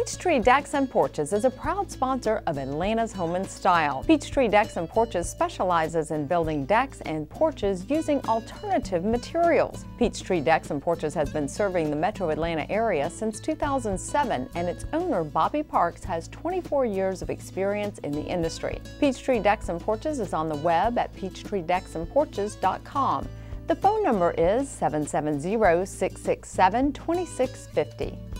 Peachtree Decks and Porches is a proud sponsor of Atlanta's Home in Style. Peachtree Decks and Porches specializes in building decks and porches using alternative materials. Peachtree Decks and Porches has been serving the metro Atlanta area since 2007, and its owner, Bobby Parks, has 24 years of experience in the industry. Peachtree Decks and Porches is on the web at peachtreedecksandporches.com. The phone number is 770-667-2650.